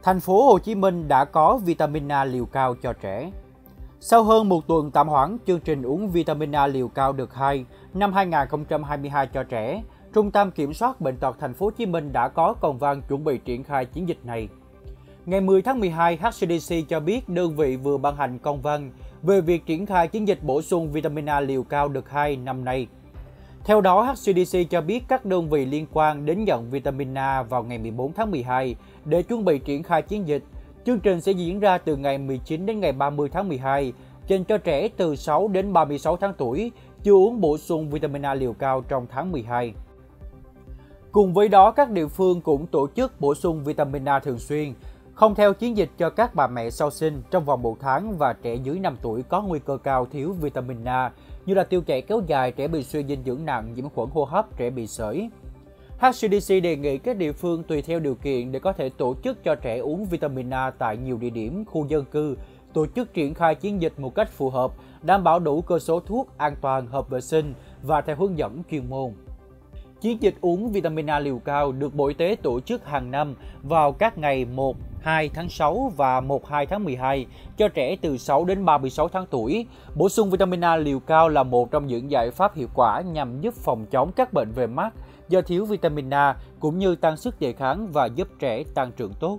Thành phố Hồ Chí Minh đã có vitamin A liều cao cho trẻ. Sau hơn một tuần tạm hoãn chương trình uống vitamin A liều cao đợt 2 năm 2022 cho trẻ, Trung tâm Kiểm soát Bệnh tật Thành phố Hồ Chí Minh đã có công văn chuẩn bị triển khai chiến dịch này. Ngày 10 tháng 12, HCDC cho biết đơn vị vừa ban hành công văn về việc triển khai chiến dịch bổ sung vitamin A liều cao đợt 2 năm nay. Theo đó, HCDC cho biết các đơn vị liên quan đến nhận vitamin A vào ngày 14 tháng 12 để chuẩn bị triển khai chiến dịch. Chương trình sẽ diễn ra từ ngày 19 đến ngày 30 tháng 12, dành cho trẻ từ 6 đến 36 tháng tuổi, chưa uống bổ sung vitamin A liều cao trong tháng 12. Cùng với đó, các địa phương cũng tổ chức bổ sung vitamin A thường xuyên, không theo chiến dịch cho các bà mẹ sau sinh trong vòng 1 tháng và trẻ dưới 5 tuổi có nguy cơ cao thiếu vitamin A, như là tiêu chảy kéo dài, trẻ bị suy dinh dưỡng nặng, nhiễm khuẩn hô hấp, trẻ bị sởi. HCDC đề nghị các địa phương tùy theo điều kiện để có thể tổ chức cho trẻ uống vitamin A tại nhiều địa điểm, khu dân cư, tổ chức triển khai chiến dịch một cách phù hợp, đảm bảo đủ cơ số thuốc an toàn, hợp vệ sinh và theo hướng dẫn chuyên môn. Chiến dịch uống vitamin A liều cao được Bộ Y tế tổ chức hàng năm vào các ngày 1, 2 tháng 6 và 1, 2 tháng 12 cho trẻ từ 6 đến 36 tháng tuổi. Bổ sung vitamin A liều cao là một trong những giải pháp hiệu quả nhằm giúp phòng chống các bệnh về mắt do thiếu vitamin A cũng như tăng sức đề kháng và giúp trẻ tăng trưởng tốt.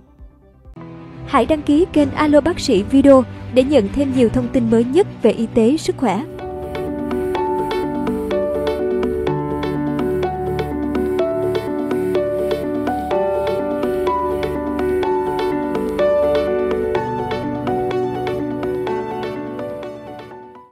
Hãy đăng ký kênh Alo Bác sĩ Video để nhận thêm nhiều thông tin mới nhất về y tế, sức khỏe.